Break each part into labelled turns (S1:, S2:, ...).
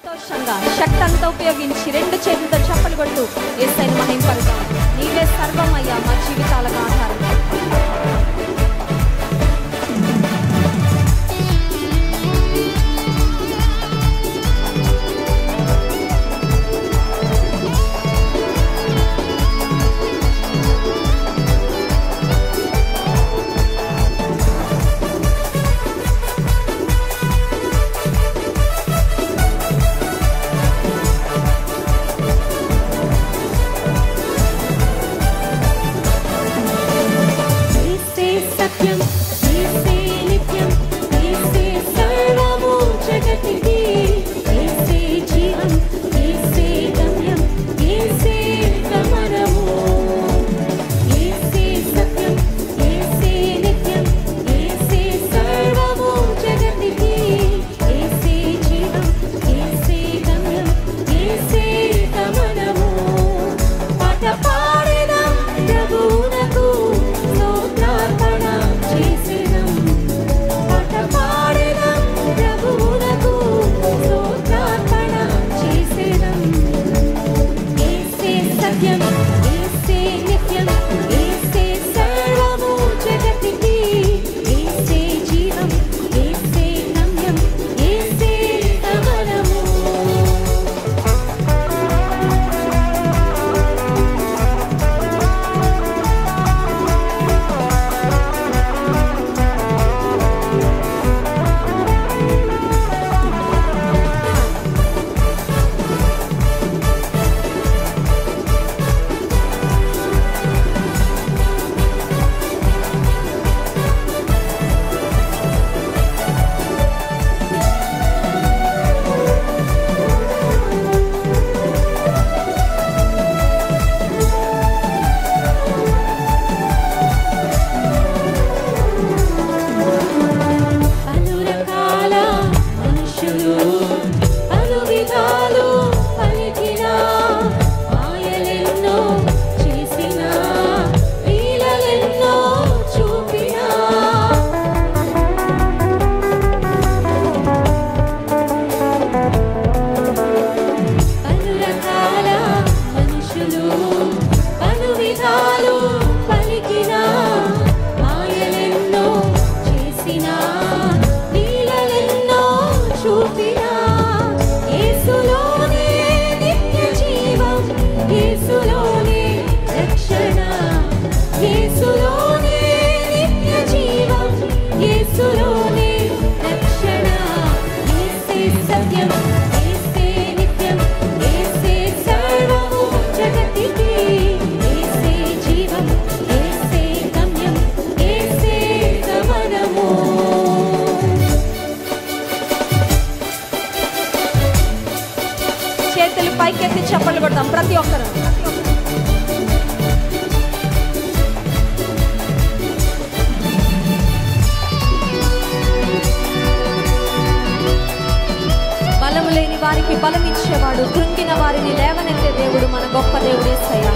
S1: సంతోషంగా శక్తి అంతా ఉపయోగించి రెండు చేతులతో చప్పలు కొడుతూ యేసయ్యను మహింపడతాం. నీవే సర్వమయ్యా మా జీవితాలకు ఆధారం. చేతులు పైకెత్తి చప్పట్లు కొడతాం ప్రతి ఒక్కరు. బలము లేని వారికి బలం ఇచ్చేవాడు, కృంగిన వారిని లేవనెత్తే దేవుడు మన గొప్ప దేవుడు యేసయ్య.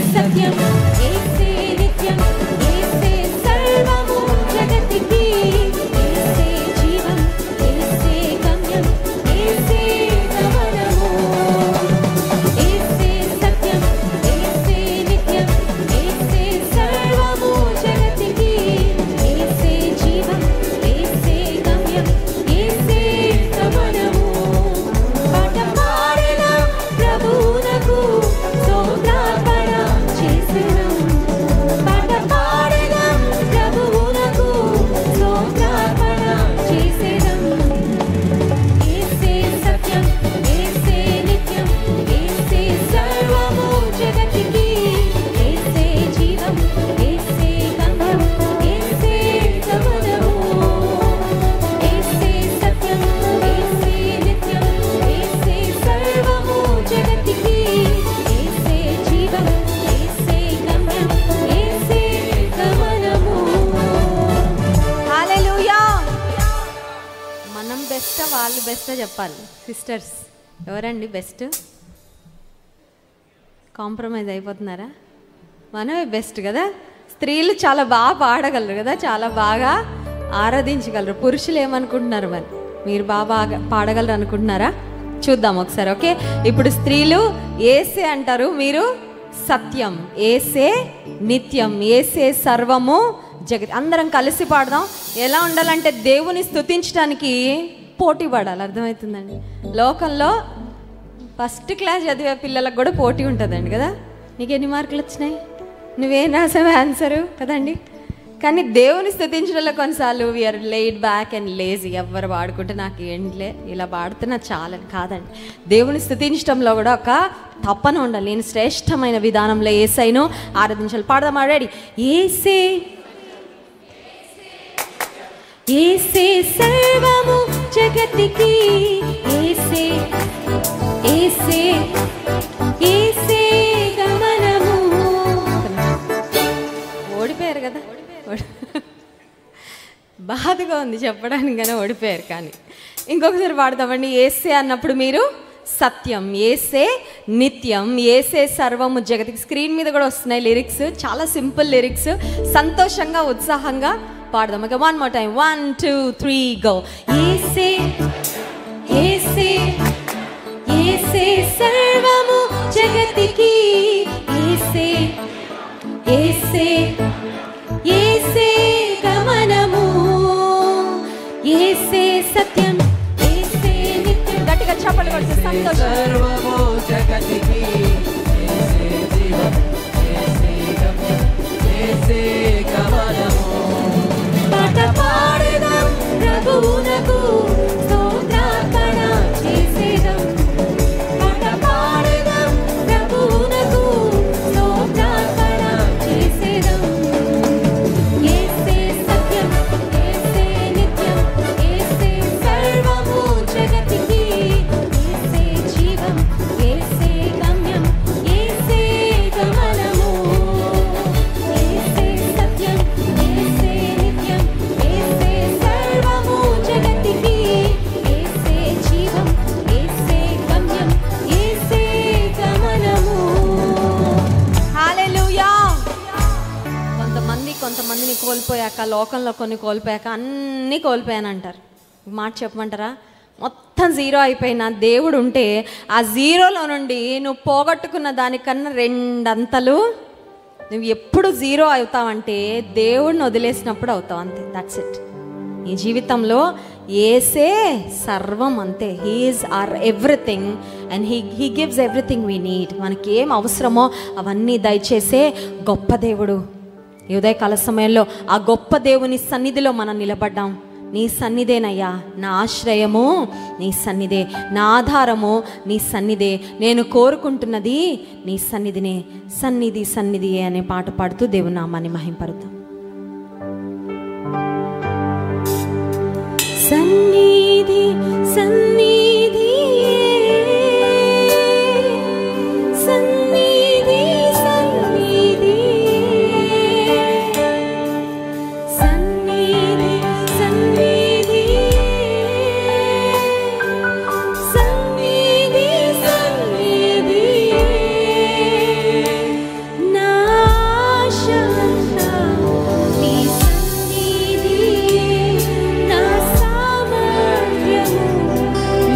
S2: సత్యం ఏసే నిత్యం ఏసే సర్వము జగతికి
S1: బెస్టా వాళ్ళు బెస్టా చెప్పాలి. సిస్టర్స్ ఎవరండి బెస్ట్? కాంప్రమైజ్ అయిపోతున్నారా? మనమే బెస్ట్ కదా. స్త్రీలు చాలా బాగా పాడగలరు కదా, చాలా బాగా ఆరాధించగలరు. పురుషులు ఏమనుకుంటున్నారు మరి? మీరు బాగా పాడగలరు అనుకుంటున్నారా? చూద్దాం ఒకసారి. ఓకే, ఇప్పుడు స్త్రీలు ఏసే అంటారు, మీరు సత్యం. ఏసే నిత్యం, ఏసే సర్వము జగత్. అందరం కలిసి పాడదాం. ఎలా ఉండాలంటే దేవుని స్తుతించడానికి పోటీ పడాలి. అర్థమవుతుందండి? లోకంలో ఫస్ట్ క్లాస్ చదివే పిల్లలకు కూడా పోటీ ఉంటుందండి కదా. నీకు ఎన్ని మార్కులు వచ్చినాయి, నువ్వేం రాసావు ఆన్సరు కదండి. కానీ దేవుని స్తుతించడంలో కొన్నిసార్లు we're laid back and lazy. ఎవరు పాడుకుంటే నాకు ఏంట్లే, ఇలా పాడుతున్నా చాలని కాదండి. దేవుని స్తుతించడంలో కూడా ఒక తప్పన ఉండాలి. నేను శ్రేష్టమైన విధానంలో యేసయ్యను ఆరాధించాలి. పాడదామా? రెడీ? ఏసే ఏసే సర్వము జగతికి, ఏసే ఏసే ఏసే గమనము. ఓడిపోయారు కదా, బాధగా ఉంది చెప్పడానికి కానీ ఓడిపోయారు. కానీ ఇంకొకసారి పాడతామండి. ఏసే అన్నప్పుడు మీరు సత్యం, ఏసే నిత్యం, ఏసే సర్వము జగతికి. స్క్రీన్ మీద కూడా వస్తున్నాయి లిరిక్స్, చాలా సింపుల్ లిరిక్స్. సంతోషంగా ఉత్సాహంగా పాడదాం. Okay, 1 more time. 1 2 3 go. ఏసే ఏసే ఏసే సర్వము జగతికి, ఏసే ఏసే ఏసే గమనము, ఏసే సత్యం, ఏసే నిత్యం. గట్టిగా చప్పట్లు కొడుతూ సంతోషం.
S2: సర్వము జగతికి, ఏసే జీవం, ఏసే గమ్యం, ఏసే గమనము.
S1: పాట పాడదాం ప్రభువునకు, స్తోత్రార్పణ చేసేదాం. పాట పాడదాం ప్రభువునకు, స్తోత్రార్పణ చేసేదాం. ఏసే సత్యం, ఏసే నిత్యం, ఏసే సర్వము జగతికి, ఏసే జీవం, ఏసే గమ్యం, ఏసే గమనము. ఏసే సత్యం, ఏసే నిత్యం, ఏసే సర్వము జగతికి, ఏసే జీవం, ఏసే గమ్యం, ఏసే గమనము. హల్లెలూయా. కొంతమందిని కోల్పోయాక, లోకంలో కొన్ని కోల్పోయాక అన్నీ కోల్పోయానంటారు. మాట చెప్పమంటారా? మొత్తం జీరో అయిపోయిన దేవుడు ఉంటే ఆ జీరోలో నుండి నువ్వు పోగొట్టుకున్న దానికన్నా 2 అంతలు నువ్వు ఎప్పుడు జీరో అవుతావంటే దేవుడిని వదిలేసినప్పుడు అవుతావు. అంతే, దట్స్ ఇట్. ఈ జీవితంలో ఏసే సర్వం, అంతే. He is our everything and he gives everything we need. మనకి ఏం అవసరమో అవన్నీ దయచేసే గొప్ప దేవుడు. ఈ ఉదయకాల సమయంలో ఆ గొప్ప దేవుని సన్నిధిలో మనం నిలబడ్డాం. నీ సన్నిధేనయ్యా, నా ఆశ్రయము నీ సన్నిధే, నా ఆధారము నీ సన్నిధే, నేను కోరుకుంటున్నది నీ సన్నిధినే. సన్నిధి సన్నిధి అనే పాట పాడుతూ దేవుని నామాన్ని మహింపరుద్దాం. సన్నిధి సన్నిధి సన్నిధి సన్నిధి సన్నిధి సన్నిధి సన్నిధి సన్నిధి నా ఆశంతా నీ సన్నిధి, నా సామర్థ్యము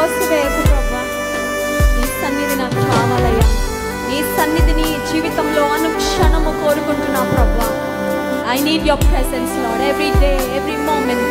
S1: త్రోసివేయకు ప్రభా. నీ సన్నిధి నాకు కావాలయ్యా. నీ సన్నిధిని జీవితంలో అనుక్షణము కోరుకుంటున్నా ప్రభా. I need your presence, Lord, every day, every moment.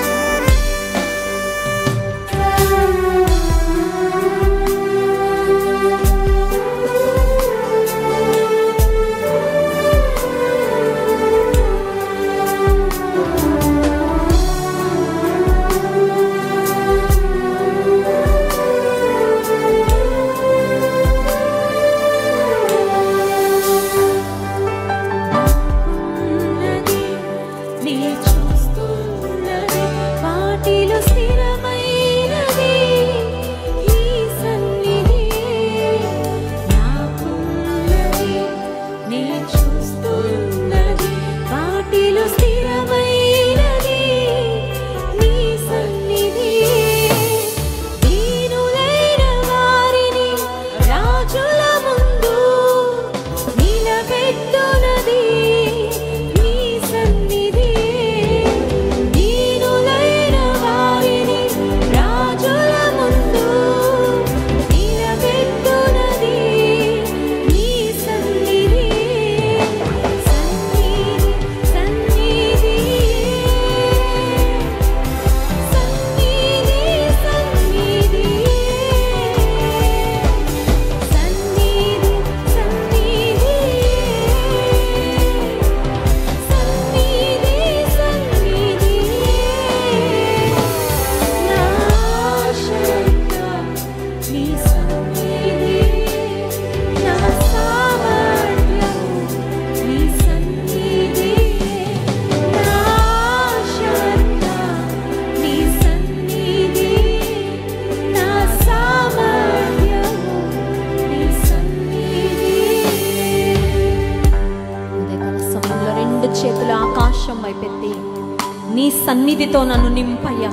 S1: నీ సన్నిధితో నన్ను నింపయ్యా.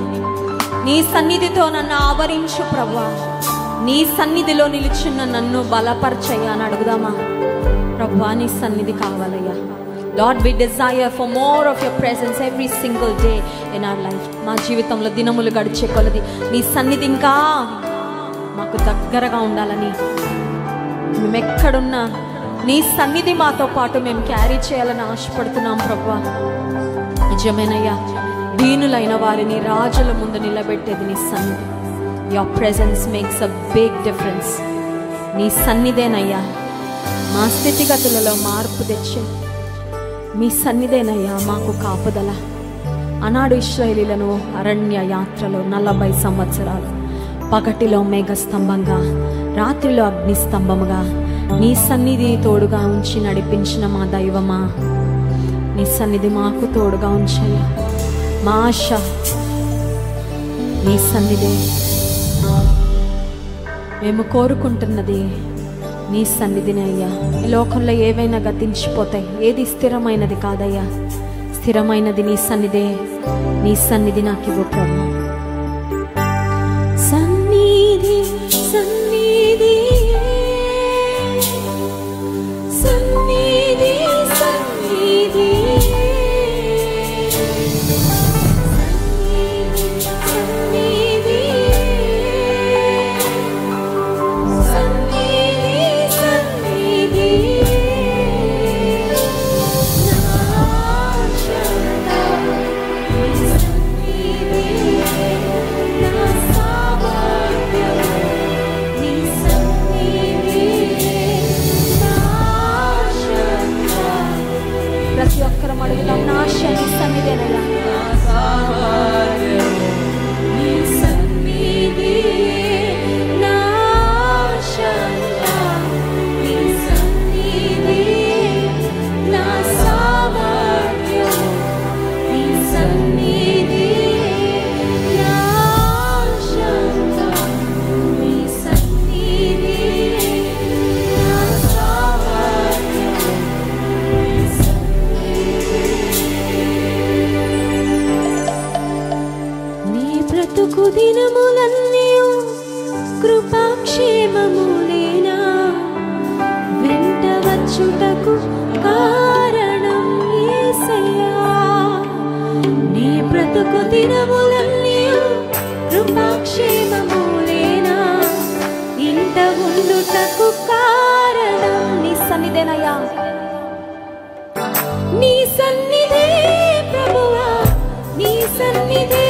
S1: నీ సన్నిధితో నన్ను ఆవరించు ప్రభువా. నీ సన్నిధిలో నిలుచున్న నన్ను బలపరచయ్యా అని అడుగుదామా? ప్రభువా, నీ సన్నిధి కావాలయ్యా. Lord, we desire for more of your presence every single day in our life. మా జీవితంలో దినములు గడిచే కొలది నీ సన్నిధి ఇంకా మాకు దగ్గరగా ఉండాలని, మేము ఎక్కడున్నా నీ సన్నిధి మాతో పాటు మేము క్యారీ చేయాలని ఆశపడుతున్నాం ప్రభువా. నిజమేనయ్యా, దీనులైన వారిని రాజుల ముందు నిలబెట్టేది నీ సన్నిధి. Your presence makes a big difference. నీ సన్నిధేనయ్యా మా స్థితిగతులలో మార్పు తెచ్చే. మీ సన్నిధేనయ్యా మాకు కాపుదల. ఆనాడు ఇశ్రాయేలీయులను అరణ్య యాత్రలో 40 సంవత్సరాలు పగటిలో మేఘస్తంభంగా, రాత్రిలో అగ్నిస్తంభముగా నీ సన్నిధి తోడుగా ఉంచి నడిపించిన మా దైవమా, నీ సన్నిధి మాకు తోడుగా ఉంచయ్యా. మా ఆశ నీ సన్నిధే. మేము కోరుకుంటున్నది నీ సన్నిధిని అయ్యా. ఈ లోకంలో ఏవైనా గతించిపోతాయి, ఏది స్థిరమైనది కాదయ్యా. స్థిరమైనది నీ సన్నిధే. నీ సన్నిధి నాకు ఇవ్వు ప్రభు. సన్నిధి సన్నిధి సన్నిధి సన్నిధి ప్రతి ఒక్కరం అడుగుదాం. నా ఆశ నీ సన్నిధేనయ్యా. దినములన్నీ కృపాక్షేమములేనా వెంట వచ్చుటకు కారణం యేసయ్యా. నీ బ్రతుకు దినములన్నీ కృపాక్షేమములేనా సన్నిధేనయ్యా, నీ సన్నిధే ప్రభువా, నీ సన్నిధే